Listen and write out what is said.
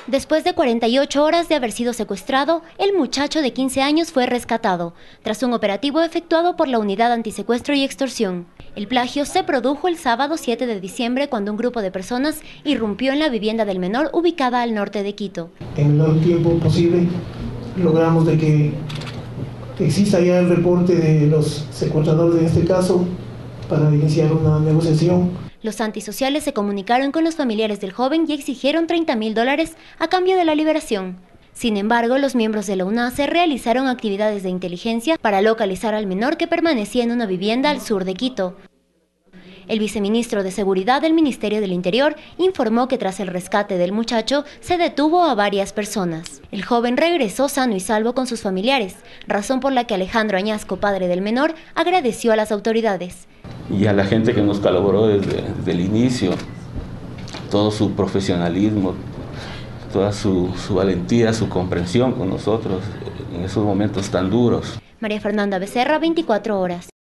Después de 48 horas de haber sido secuestrado, el muchacho de 15 años fue rescatado, tras un operativo efectuado por la Unidad Antisecuestro y Extorsión. El plagio se produjo el sábado 7 de diciembre cuando un grupo de personas irrumpió en la vivienda del menor ubicada al norte de Quito. En el menor tiempo posible logramos de que exista ya el reporte de los secuestradores en este caso para iniciar una negociación. Los antisociales se comunicaron con los familiares del joven y exigieron $30.000 a cambio de la liberación. Sin embargo, los miembros de la UNACE realizaron actividades de inteligencia para localizar al menor que permanecía en una vivienda al sur de Quito. El viceministro de Seguridad del Ministerio del Interior informó que tras el rescate del muchacho se detuvo a varias personas. El joven regresó sano y salvo con sus familiares, razón por la que Alejandro Añasco, padre del menor, agradeció a las autoridades. Y a la gente que nos colaboró desde el inicio, todo su profesionalismo, toda su valentía, su comprensión con nosotros en esos momentos tan duros. María Fernanda Becerra, 24 horas.